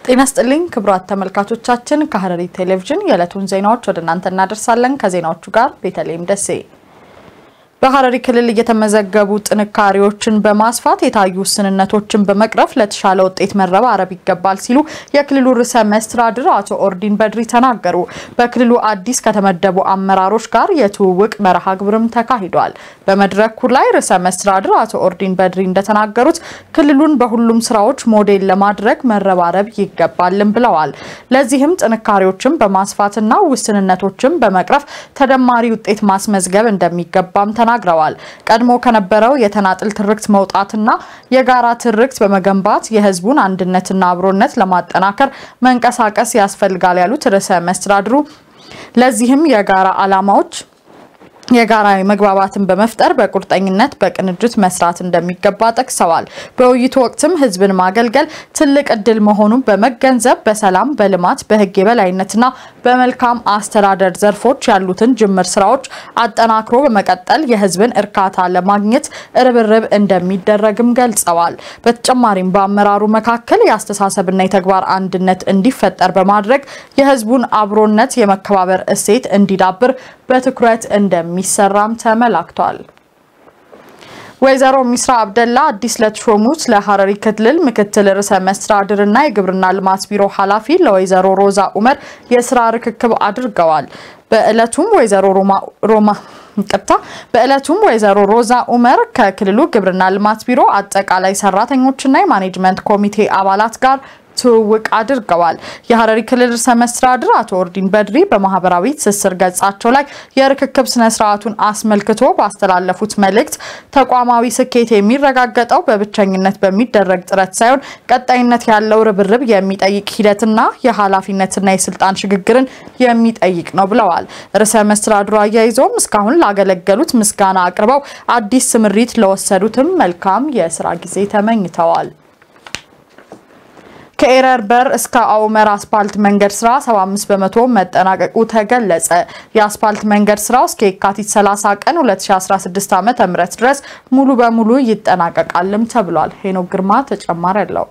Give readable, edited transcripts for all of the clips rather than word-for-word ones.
ጤና ይስጥልኝ ክቡራት ተመልካቾቻችን ከሐረሪ ቴሌቪዥን የዕለቱን ዜናዎች ወደ እናንተ እናደርሳለን ከዜናዎቹ ጋር ቤተልሔም ደሴ በሐረሪ ክልል እየተመዘገቡ ጥንካሬዎችን በማስፋት የታዩ ስንነቶችን በመቅረፍ ለተሻለ ውጤት መረባረብ ይገባል ሲሉ የክልሉ ርዕሰ መስተዳድር አቶ ኦርዲን በድሪ ተናገሩ በክልሉ አዲስ ከተመደቡ አመራሮች ጋር የትውውቅ መርሃ ግብርም ተካሂዷል በመድረኩ ላይ ርዕሰ መስተዳድር አቶ ኦርዲን በድሪ እንደተናገሩት ክልሉን በሁሉም ስራዎች ሞዴል ለማድረግ መረባረብ ይገባልም ብለዋል ለዚህም ጥንካሬዎችን በማስፋትና ውስንነቶችን በመቅረፍ ተደማሪ ውጤት ማስመዝገብ እንደሚገባም ተናግረዋል ቀድሞ ከነበረው የተናጥል ትርክት መውጣትና የጋራ ትርክት በመገንባት የህዝቡን አንድነትና አብሮነት ለማጠናከር መንቀሳቀስ ያስፈልጋል ያሉት ርዕሰ መስተዳድሩ ለዚህም የጋራ ዓላማዎች የጋራ መግባባትን በመፍጠር በቁርጠኝነት በቅንጅት መስራት እንደሚገባ ጠቅሰዋል በውይይቱ ወቅትም ህዝብን ማገልገል ትልቅ እድል መሆኑን በመገንዘብ በሰላም በልማት በህግ የበላይነትና በመልካም አስተዳደር ዘርፎች ያሉትን ጅምር ስራዎች አጠናክሮ በመቀጠል የህዝብን እርካታ ለማግኘት ርብርብ እንደሚደረግም ገልጸዋል በተጨማሪም በአመራሩ መካከል ያስተሳሰብና የተግባር አንድነት እንዲፈጠር በማድረግ የህዝቡን አብሮነት የመከባበር እሴት እንዲዳብር በትኩረት እንደሚሰራም ተመላክቷል ወይዘሮ ሚስራ አብደላ አዲስ ለተሾሙት ለሐረሪ ክልል ምክትል ርዕሰ መስተዳድርና የግብርና ልማት ቢሮ ኃላፊ ለወይዘሮ ሮዛ ኡመር የስራ ርክክብ አድርገዋል በእለቱም ወይዘሮ ሮዛ ኡመር ከክልሉ ግብርና ልማት ቢሮ አጠቃላይ ሰራተኞችና የማኔጅመንት ኮሚቴ አባላት ጋር ትውውቅ አድርገዋል የሐረሪ ክልል ርዕሰ መስተዳድር አቶ ኦርዲን በድሪ በማህበራዊ ትስስር ገጻቸው ላይ የርክክብ ስነ ስርዓቱን አስመልክቶ ባስተላለፉት መልእክት ተቋማዊ ስኬት የሚረጋገጠው በብቸኝነት በሚደረግ ጥረት ሳይሆን ቀጣይነት ያለው ርብርብ የሚጠይቅ ሂደትና የኃላፊነትና የስልጣን ሽግግርን የሚጠይቅ ነው ብለዋል ርዕሰ መስተዳድሩ አያይዘውም እስካሁን ላገለገሉት ምስጋና አቅርበው አዲስ ስምሪት ለወሰዱትም መልካም የሥራ ጊዜ ተመኝተዋል ከኤረር በር እስከ አውመር አስፓልት መንገድ ስራ 75% መጠናቀቁ ተገለጸ የአስፓልት መንገድ ስራው እስከ የካቲት 30 ቀን 2016 ዓ.ም ድረስ ሙሉ በሙሉ ይጠናቀቃልም ተብሏል ሄኖክ ግርማ ተጨማሪ አለው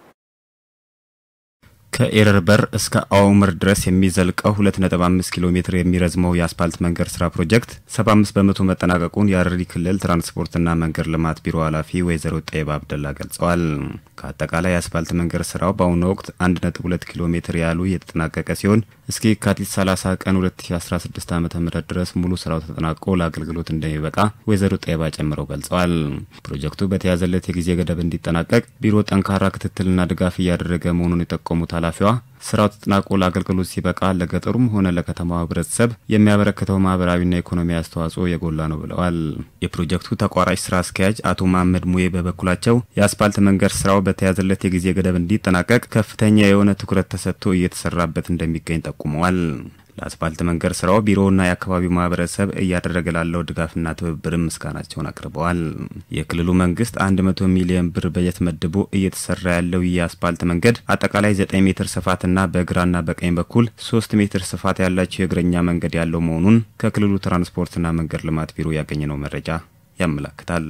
ከኤረር በር እስከ አውመር ድረስ የሚዘልቀው 2.5 ኪሎ ሜትር የሚረዝመው የአስፓልት መንገድ ስራ ፕሮጀክት 75% መጠናቀቁን የሐረሪ ክልል ትራንስፖርትና መንገድ ልማት ቢሮ ኃላፊ ወይዘሮ ጠይባ አብደላ ገልጸዋል ከአጠቃላይ የአስፓልት መንገድ ስራው በአሁኑ ወቅት 1.2 ኪሎ ሜትር ያሉ የተጠናቀቀ ሲሆን እስከ የካቲት 30 ቀን 2016 ዓ.ም ድረስ ሙሉ ስራው ተጠናቆ ለአገልግሎት እንደሚበቃ ወይዘሮ ጠይባ ጨምረው ገልጸዋል ፕሮጀክቱ በተያዘለት የጊዜ ገደብ እንዲጠናቀቅ ቢሮ ጠንካራ ክትትልና ድጋፍ እያደረገ መሆኑን የጠቆሙት ኃላፊዋ ስራው ተጠናቆ ለአገልግሎት ሲበቃ ለገጠሩም ሆነ ለከተማው ህብረተሰብ የሚያበረክተው ማህበራዊና ኢኮኖሚያዊ አስተዋጽኦ የጎላ ነው ብለዋል የፕሮጀክቱ ተቋራጭ ስራ አስኪያጅ አቶ መሐመድ ሙዬ በበኩላቸው የአስፓልት መንገድ ስራው በተያዘለት የጊዜ ገደብ እንዲጠናቀቅ ከፍተኛ የሆነ ትኩረት ተሰጥቶ እየተሰራበት እንደሚገኝ ጠቁመዋል ለአስፓልት መንገድ ስራው ቢሮውና የአካባቢው ማህበረሰብ እያደረገ ላለው ድጋፍና ትብብር ምስጋናቸውን አቅርበዋል የክልሉ መንግስት 100 ሚሊዮን ብር በጀት መድቦ እየተሰራ ያለው የአስፓልት መንገድ አጠቃላይ 9 ሜትር ስፋትና በግራና በቀኝ በኩል 3 ሜትር ስፋት ያላቸው የእግረኛ መንገድ ያለው መሆኑን ከክልሉ ትራንስፖርትና መንገድ ልማት ቢሮ ያገኘነው መረጃ ያመለክታል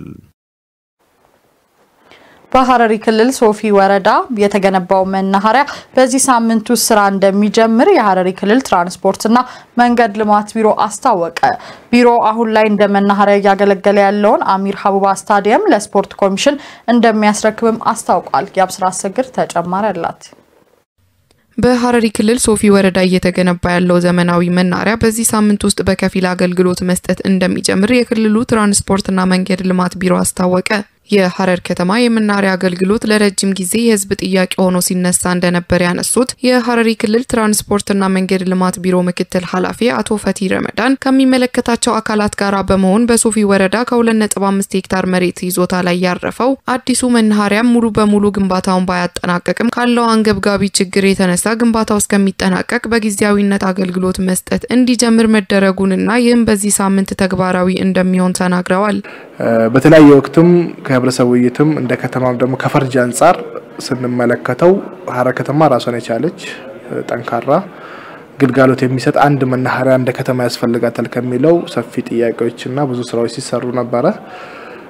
በሐረሪ ክልል ሶፊ ወረዳ የተገነባው መናኸሪያ በዚህ ሳምንት ውስጥ ስራ እንደሚጀምር የሐረሪ ክልል ትራንስፖርትና መንገድ ልማት ቢሮ አስታወቀ ቢሮ አሁን ላይ እንደ መናኸሪያ ያገለገለ ያለውን አሚር ሀቡባ ስታዲየም ለስፖርት ኮሚሽን እንደሚያስረክብም አስታውቋል ያብስራ አሰግር ተጨማሪ አላት በሐረሪ ክልል ሶፊ ወረዳ እየተገነባ ያለው ዘመናዊ መናኸሪያ በዚህ ሳምንት ውስጥ በከፊል አገልግሎት መስጠት እንደሚጀምር የክልሉ ትራንስፖርትና መንገድ ልማት ቢሮ አስታወቀ የሐረር ከተማ የመናኸሪያ አገልግሎት ለረጅም ጊዜ የህዝብ ጥያቄ ሆኖ ሲነሳ እንደነበር ያነሱት የሐረሪ ክልል ትራንስፖርትና መንገድ ልማት ቢሮ ምክትል ኃላፊ አቶ ፈቲ ረመዳን ከሚመለከታቸው አካላት ጋር በመሆን በሶፊ ወረዳ ከ2.5 ሄክታር መሬት ይዞታ ላይ ያረፈው አዲሱ መናኸሪያ ሙሉ በሙሉ ግንባታውን ባያጠናቀቅም ካለው አንገብጋቢ ችግር የተነሳ ግንባታው እስከሚጠናቀቅ በጊዜያዊነት አገልግሎት መስጠት እንዲጀምር መደረጉንና ይህም በዚህ ሳምንት ተግባራዊ እንደሚሆን ተናግረዋል በተለያየ ወቅትም ከህብረተሰቡ ውይይትም እንደ ከተማም ደግሞ ከፈርጅ አንፃር ስንመለከተው ሐረር ከተማ ራሷን የቻለች ጠንካራ ግልጋሎት የሚሰጥ አንድ መናኸሪያ እንደ ከተማ ያስፈልጋታል ከሚለው ሰፊ ጥያቄዎችና ብዙ ስራዎች ሲሰሩ ነበር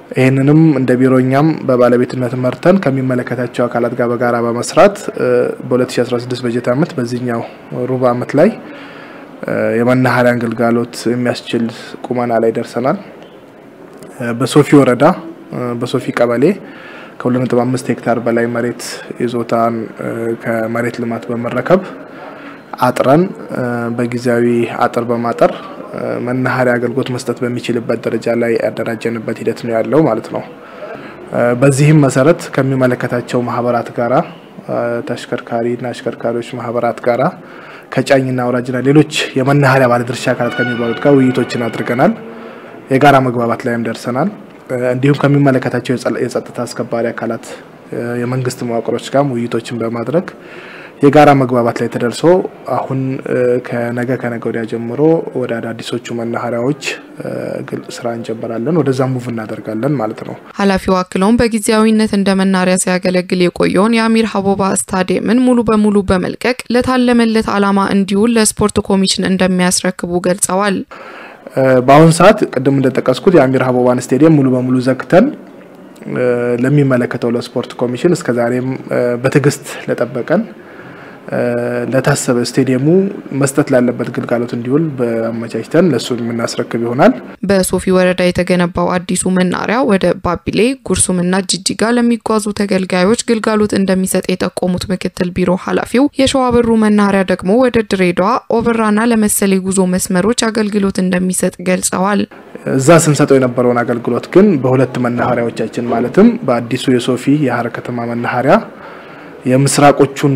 ይሄንንም እንደ ቢሮኛም በባለቤትነት መርተን ከሚመለከታቸው አካላት ጋር በጋራ በመስራት በ2016 በጀት ዓመት በዚህኛው ሩብ ዓመት ላይ የመናኸሪያ አገልግሎት የሚያስችል ቁመና ላይ ደርሰናል። በሶፊ ወረዳ በሶፊ ቀበሌ ከ2.5 ሄክታር በላይ መሬት ይዞታን ከመሬት ልማት በመረከብ አጥረን በጊዜያዊ አጥር በማጠር መናኸሪያ አገልግሎት መስጠት በሚችልበት ደረጃ ላይ ያደራጀንበት ሂደት ነው ያለው ማለት ነው። በዚህም መሰረት ከሚመለከታቸው ማህበራት ጋራ ተሽከርካሪና አሽከርካሪዎች ማህበራት ጋራ ከጫኝና አውራጅና ሌሎች የመናኸሪያ ባለድርሻ አካላት ከሚባሉት ጋር ውይይቶችን አድርገናል። የጋራ መግባባት ላይም ደርሰናል። እንዲሁም ከሚመለከታቸው የጸጥታ አስከባሪ አካላት የመንግስት መዋቅሮች ጋር ውይይቶችን በማድረግ የጋራ መግባባት ላይ ተደርሶ አሁን ከነገ ወዲያ ጀምሮ ወደ አዳዲሶቹ መናኸሪያዎች ስራ እንጀምራለን፣ ወደዛ ሙቭ እናደርጋለን ማለት ነው። ኃላፊው አክለውም በጊዜያዊነት እንደ መናኸሪያ ሲያገለግል የቆየውን የአሚር ሀቦባ ስታዲየምን ሙሉ በሙሉ በመልቀቅ ለታለመለት ዓላማ እንዲውል ለስፖርት ኮሚሽን እንደሚያስረክቡ ገልጸዋል። በአሁን ሰዓት ቅድም እንደተጠቀስኩት የአሚር ሀቦባን ስታዲየም ሙሉ በሙሉ ዘግተን ለሚመለከተው ለስፖርት ኮሚሽን እስከዛሬም በትግስት ለጠበቀን ለታሰበ ስታዲየሙ መስጠት ላለበት ግልጋሎት እንዲውል በአመቻችተን ለሱ የምናስረክብ ይሆናል። በሶፊ ወረዳ የተገነባው አዲሱ መናኸሪያ ወደ ባቢሌ ጉርሱምና ጅጅጋ ለሚጓዙ ተገልጋዮች ግልጋሎት እንደሚሰጥ የጠቆሙት ምክትል ቢሮ ኃላፊው የሸዋበሩ መናኸሪያ ደግሞ ወደ ድሬዳዋ ኦቨራና ለመሰለ ጉዞ መስመሮች አገልግሎት እንደሚሰጥ ገልጸዋል። እዛ ስንሰጠው የነበረውን አገልግሎት ግን በሁለት መናኸሪያዎቻችን ማለትም በአዲሱ የሶፊ የሐረር ከተማ መናኸሪያ የምስራቆቹን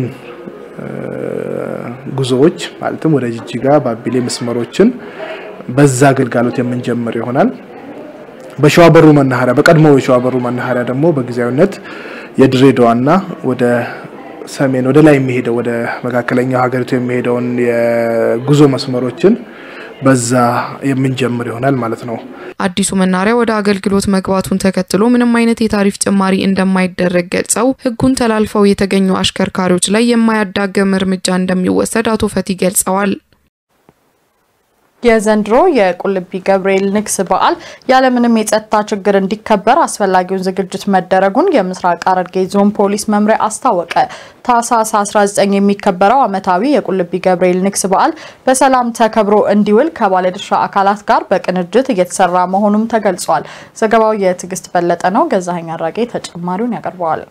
ጉዞዎች ማለትም ወደ ጅጅጋ ባቢሌ መስመሮችን በዛ አገልግሎት የምንጀምር ይሆናል። በሸዋበሩ መናኸሪያ በቀድሞው የሸዋበሩ መናኸሪያ ደግሞ በጊዜያዊነት የድሬዳዋና ወደ ሰሜን ወደ ላይ የሚሄደው ወደ መካከለኛው ሀገሪቱ የሚሄደውን የጉዞ መስመሮችን በዛ የምንጀምር ይሆናል ማለት ነው። አዲሱ መናኸሪያ ወደ አገልግሎት መግባቱን ተከትሎ ምንም አይነት የታሪፍ ጭማሪ እንደማይደረግ ገልጸው ህጉን ተላልፈው የተገኙ አሽከርካሪዎች ላይ የማያዳግም እርምጃ እንደሚወሰድ አቶ ፈቲ ገልጸዋል። የዘንድሮ የቁልቢ ገብርኤል ንግስ በዓል ያለምንም የጸጥታ ችግር እንዲከበር አስፈላጊውን ዝግጅት መደረጉን የምስራቅ ሐረርጌ ዞን ፖሊስ መምሪያ አስታወቀ። ታህሳስ 19 የሚከበረው ዓመታዊ የቁልቢ ገብርኤል ንግስ በዓል በሰላም ተከብሮ እንዲውል ከባለድርሻ አካላት ጋር በቅንጅት እየተሰራ መሆኑም ተገልጿል። ዘገባው የትግስት በለጠ ነው። ገዛኸኝ አራጌ ተጨማሪውን ያቀርባል።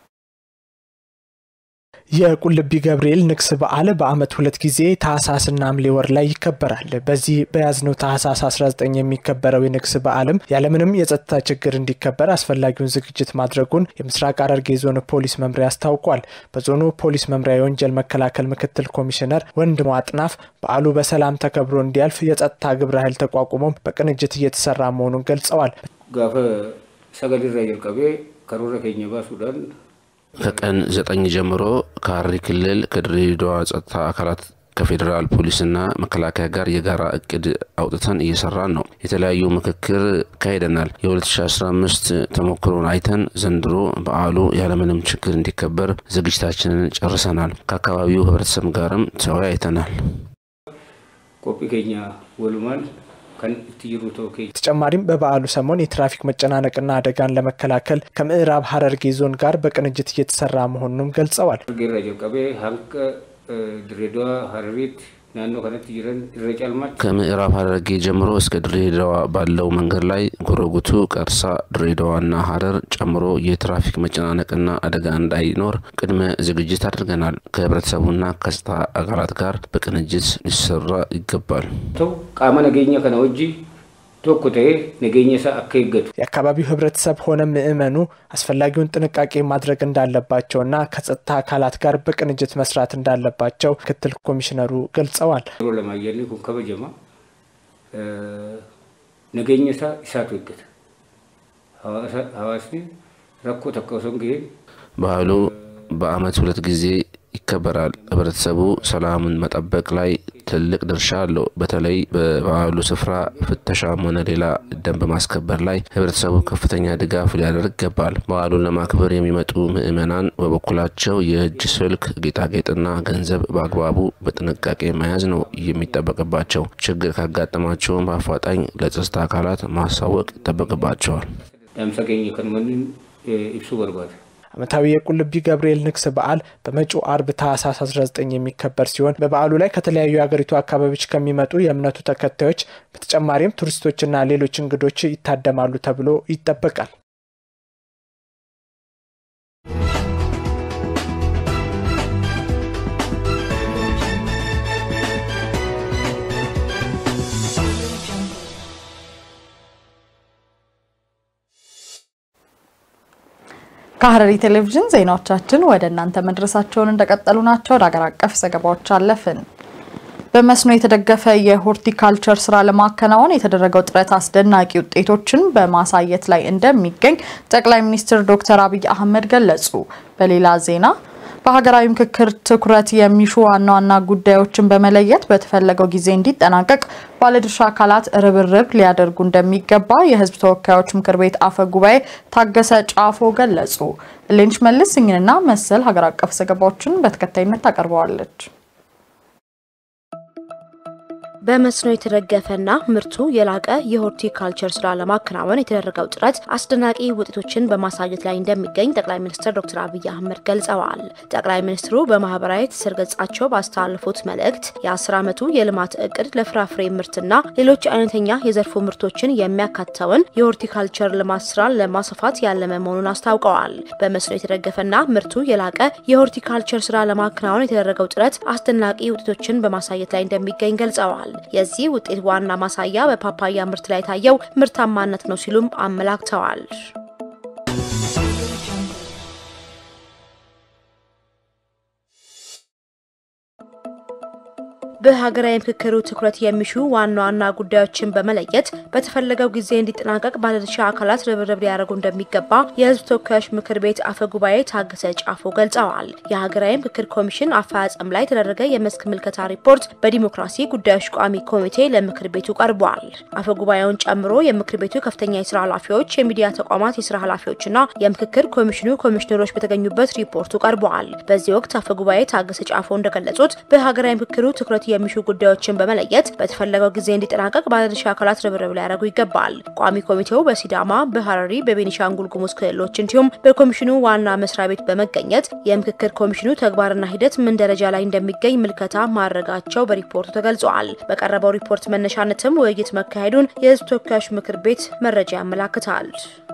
የቁልቢ ገብርኤል ንግስ በዓል በአመት ሁለት ጊዜ ታህሳስና ሐምሌ ወር ላይ ይከበራል። በዚህ በያዝነው ታህሳስ 19 የሚከበረው የንግስ በዓልም ያለምንም የጸጥታ ችግር እንዲከበር አስፈላጊውን ዝግጅት ማድረጉን የምስራቅ ሐረርጌ ዞን ፖሊስ መምሪያ አስታውቋል። በዞኑ ፖሊስ መምሪያ የወንጀል መከላከል ምክትል ኮሚሽነር ወንድሙ አጥናፍ በዓሉ በሰላም ተከብሮ እንዲያልፍ የጸጥታ ግብረ ኃይል ተቋቁሞ በቅንጅት እየተሰራ መሆኑን ገልጸዋል። ጋፈ ሰገሊራ ይልቀቤ ከሮረ ከኘባ ሱዳን ከቀን 9 ጀምሮ ከሐረሪ ክልል ከድሬዳዋ ጸጥታ አካላት ከፌደራል ፖሊስና መከላከያ ጋር የጋራ እቅድ አውጥተን እየሰራን ነው። የተለያዩ ምክክር ካሄደናል። የ2015 ተሞክሮን አይተን ዘንድሮ በዓሉ ያለምንም ችግር እንዲከበር ዝግጅታችንን ጨርሰናል። ከአካባቢው ህብረተሰብ ጋርም ተወያይተናል። ኮፒኬኛ ወልማል ተጨማሪም በበዓሉ ሰሞን የትራፊክ መጨናነቅና አደጋን ለመከላከል ከምዕራብ ሐረርጌ ዞን ጋር በቅንጅት እየተሰራ መሆኑንም ገልጸዋል። ከምዕራብ ሐረርጌ ጀምሮ እስከ ድሬዳዋ ባለው መንገድ ላይ ጎረጉቱ፣ ቀርሳ፣ ድሬዳዋና ሐረር ጨምሮ የትራፊክ መጨናነቅና አደጋ እንዳይኖር ቅድመ ዝግጅት አድርገናል። ከህብረተሰቡና ከጸጥታ አካላት ጋር በቅንጅት ሊሰራ ይገባል። ቃማ ነገኛ ከነውጂ ቶኩቴ ነገኘሳ አከይገቱ የአካባቢው ህብረተሰብ ሆነ ምእመኑ አስፈላጊውን ጥንቃቄ ማድረግ እንዳለባቸውና ከጸጥታ አካላት ጋር በቅንጅት መስራት እንዳለባቸው ምክትል ኮሚሽነሩ ገልጸዋል። ለማየኒ ኩንከበጀማ ነገኘሳ ኢሳቱ ይገት ሐዋስኒ ረኮ ተከውሰን ጊዜ በዓሉ በአመት ሁለት ጊዜ ይከበራል። ህብረተሰቡ ሰላምን መጠበቅ ላይ ትልቅ ድርሻ አለው። በተለይ በበዓሉ ስፍራ ፍተሻም ሆነ ሌላ ደንብ ማስከበር ላይ ህብረተሰቡ ከፍተኛ ድጋፍ ሊያደርግ ይገባል። በዓሉን ለማክበር የሚመጡ ምእመናን በበኩላቸው የእጅ ስልክ፣ ጌጣጌጥና ገንዘብ በአግባቡ በጥንቃቄ መያዝ ነው የሚጠበቅባቸው። ችግር ካጋጠማቸው በአፋጣኝ ለጸጥታ አካላት ማሳወቅ ይጠበቅባቸዋል። ያምሰገኝ ከነምን ኢብሱ በርባድ ዓመታዊ የቁልቢ ገብርኤል ንግስ በዓል በመጪው አርብ ታህሳስ 19 የሚከበር ሲሆን በበዓሉ ላይ ከተለያዩ የሀገሪቱ አካባቢዎች ከሚመጡ የእምነቱ ተከታዮች በተጨማሪም ቱሪስቶችና ሌሎች እንግዶች ይታደማሉ ተብሎ ይጠበቃል። ከሐረሪ ቴሌቪዥን ዜናዎቻችን ወደ እናንተ መድረሳቸውን እንደቀጠሉ ናቸው። ወደ ሀገር አቀፍ ዘገባዎች አለፍን። በመስኖ የተደገፈ የሆርቲካልቸር ስራ ለማከናወን የተደረገው ጥረት አስደናቂ ውጤቶችን በማሳየት ላይ እንደሚገኝ ጠቅላይ ሚኒስትር ዶክተር አብይ አህመድ ገለጹ። በሌላ ዜና በሀገራዊ ምክክር ትኩረት የሚሹ ዋና ጉዳዮችን በመለየት በተፈለገው ጊዜ እንዲጠናቀቅ ባለድርሻ አካላት ርብርብ ሊያደርጉ እንደሚገባ የህዝብ ተወካዮች ምክር ቤት አፈ ጉባኤ ታገሰ ጫፎ ገለጹ። ሌንሽ መልስ እኝንና መሰል ሀገር አቀፍ ዘገባዎችን በተከታይነት ታቀርበዋለች። በመስኖ የተደገፈና ምርቱ የላቀ የሆርቲካልቸር ስራ ለማከናወን የተደረገው ጥረት አስደናቂ ውጤቶችን በማሳየት ላይ እንደሚገኝ ጠቅላይ ሚኒስትር ዶክተር አብይ አህመድ ገልጸዋል። ጠቅላይ ሚኒስትሩ በማህበራዊ ትስስር ገጻቸው ባስተላለፉት መልእክት የ10 ዓመቱ የልማት እቅድ ለፍራፍሬ ምርትና ሌሎች አይነተኛ የዘርፉ ምርቶችን የሚያካትተውን የሆርቲካልቸር ልማት ስራን ለማስፋት ያለመ መሆኑን አስታውቀዋል። በመስኖ የተደገፈና ምርቱ የላቀ የሆርቲካልቸር ስራ ለማከናወን የተደረገው ጥረት አስደናቂ ውጤቶችን በማሳየት ላይ እንደሚገኝ ገልጸዋል። የዚህ ውጤት ዋና ማሳያ በፓፓያ ምርት ላይ ታየው ምርታማነት ነው ሲሉም አመላክተዋል። በሀገራዊ ምክክሩ ትኩረት የሚሹ ዋና ጉዳዮችን በመለየት በተፈለገው ጊዜ እንዲጠናቀቅ ባለድርሻ አካላት ርብርብ ሊያደርጉ እንደሚገባ የህዝብ ተወካዮች ምክር ቤት አፈ ጉባኤ ታገሰ ጫፎ ገልጸዋል። የሀገራዊ ምክክር ኮሚሽን አፈጻጸም ላይ የተደረገ የመስክ ምልከታ ሪፖርት በዲሞክራሲ ጉዳዮች ቋሚ ኮሚቴ ለምክር ቤቱ ቀርቧል። አፈ ጉባኤውን ጨምሮ የምክር ቤቱ ከፍተኛ የስራ ኃላፊዎች፣ የሚዲያ ተቋማት የስራ ኃላፊዎችና የምክክር ኮሚሽኑ ኮሚሽነሮች በተገኙበት ሪፖርቱ ቀርቧል። በዚህ ወቅት አፈ ጉባኤ ታገሰ ጫፎ እንደገለጹት በሀገራዊ ምክክሩ ትኩረት የሚሹ ጉዳዮችን በመለየት በተፈለገው ጊዜ እንዲጠናቀቅ ባለድርሻ አካላት ርብርብ ሊያደርጉ ይገባል። ቋሚ ኮሚቴው በሲዳማ፣ በሐረሪ፣ በቤኒሻንጉል ጉሙዝ ክልሎች እንዲሁም በኮሚሽኑ ዋና መስሪያ ቤት በመገኘት የምክክር ኮሚሽኑ ተግባርና ሂደት ምን ደረጃ ላይ እንደሚገኝ ምልከታ ማድረጋቸው በሪፖርቱ ተገልጿል። በቀረበው ሪፖርት መነሻነትም ውይይት መካሄዱን የህዝብ ተወካዮች ምክር ቤት መረጃ ያመለክታል።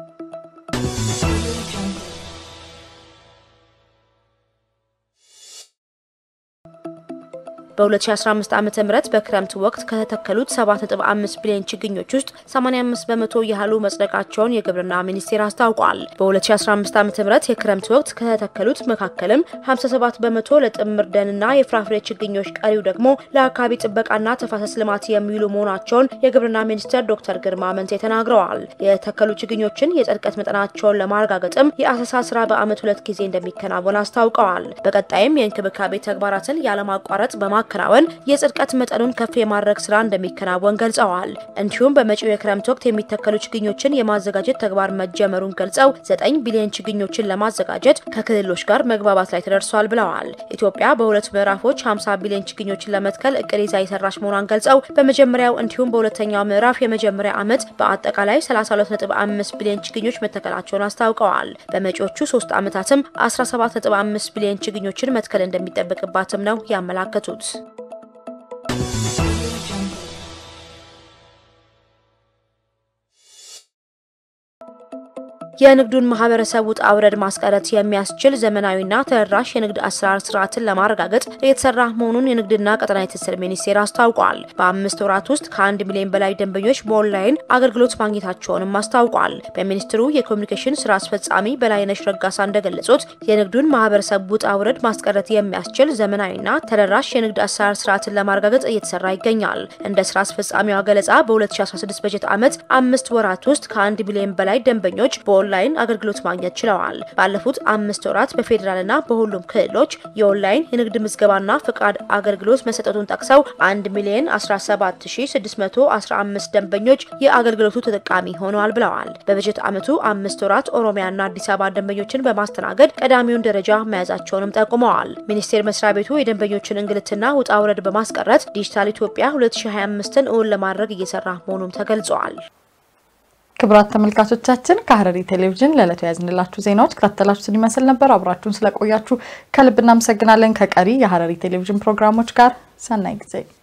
በ2015 ዓመተ ምህረት በክረምት ወቅት ከተተከሉት 7.5 ቢሊዮን ችግኞች ውስጥ 85 በመቶ ያህሉ መጽደቃቸውን የግብርና ሚኒስቴር አስታውቋል። በ2015 ዓመተ ምህረት የክረምት ወቅት ከተተከሉት መካከልም 57 በመቶ ለጥምር ደንና የፍራፍሬ ችግኞች፣ ቀሪው ደግሞ ለአካባቢ ጥበቃና ተፋሰስ ልማት የሚውሉ መሆናቸውን የግብርና ሚኒስቴር ዶክተር ግርማ መንቴ ተናግረዋል። የተተከሉ ችግኞችን የጽድቀት መጠናቸውን ለማረጋገጥም የአሰሳ ስራ በአመት 2 ጊዜ እንደሚከናወን አስታውቀዋል። በቀጣይም የእንክብካቤ ተግባራትን ያለማቋረጥ በማከናወን የጽድቀት መጠኑን ከፍ የማድረግ ስራ እንደሚከናወን ገልጸዋል። እንዲሁም በመጪው የክረምት ወቅት የሚተከሉ ችግኞችን የማዘጋጀት ተግባር መጀመሩን ገልጸው 9 ቢሊዮን ችግኞችን ለማዘጋጀት ከክልሎች ጋር መግባባት ላይ ተደርሷል ብለዋል። ኢትዮጵያ በሁለት ምዕራፎች 50 ቢሊዮን ችግኞችን ለመትከል እቅድ ይዛ የሰራች መሆኗን ገልጸው በመጀመሪያው እንዲሁም በሁለተኛው ምዕራፍ የመጀመሪያ ዓመት በአጠቃላይ 32.5 ቢሊዮን ችግኞች መተከላቸውን አስታውቀዋል። በመጪዎቹ 3 ዓመታትም 17.5 ቢሊዮን ችግኞችን መትከል እንደሚጠበቅባትም ነው ያመላከቱት። የንግዱን ማህበረሰብ ውጣ ውረድ ማስቀረት የሚያስችል ዘመናዊና ተደራሽ የንግድ አሰራር ስርዓትን ለማረጋገጥ እየተሰራ መሆኑን የንግድና ቀጠናዊ ትስስር ሚኒስቴር አስታውቋል። በ5 ወራት ውስጥ ከ1 ሚሊዮን በላይ ደንበኞች በኦንላይን አገልግሎት ማግኘታቸውንም አስታውቋል። በሚኒስትሩ የኮሙኒኬሽን ስራ አስፈጻሚ በላይነሽ ረጋሳ እንደገለጹት የንግዱን ማህበረሰብ ውጣ ውረድ ማስቀረት የሚያስችል ዘመናዊና ተደራሽ የንግድ አሰራር ስርዓትን ለማረጋገጥ እየተሰራ ይገኛል። እንደ ስራ አስፈጻሚዋ ገለጻ በ2016 በጀት ዓመት 5 ወራት ውስጥ ከ1 ሚሊዮን በላይ ደንበኞች ኦንላይን አገልግሎት ማግኘት ችለዋል። ባለፉት 5 ወራት በፌደራልና በሁሉም ክልሎች የኦንላይን የንግድ ምዝገባና ፍቃድ አገልግሎት መሰጠቱን ጠቅሰው 1,017,615 ደንበኞች የአገልግሎቱ ተጠቃሚ ሆነዋል ብለዋል። በበጀት ዓመቱ 5 ወራት ኦሮሚያና አዲስ አበባ ደንበኞችን በማስተናገድ ቀዳሚውን ደረጃ መያዛቸውንም ጠቁመዋል። ሚኒስቴር መስሪያ ቤቱ የደንበኞችን እንግልትና ውጣ ውረድ በማስቀረት ዲጂታል ኢትዮጵያ 2025ን እውን ለማድረግ እየሰራ መሆኑን ተገልጿል። ክብራት ተመልካቾቻችን ከሐረሪ ቴሌቪዥን ለዕለቱ ያዝንላችሁ ዜናዎች ከተከታተላችሁን ይመስል ነበር። አብራችሁን ስለቆያችሁ ከልብ እናመሰግናለን። ከቀሪ የሐረሪ ቴሌቪዥን ፕሮግራሞች ጋር ሰናይ ጊዜ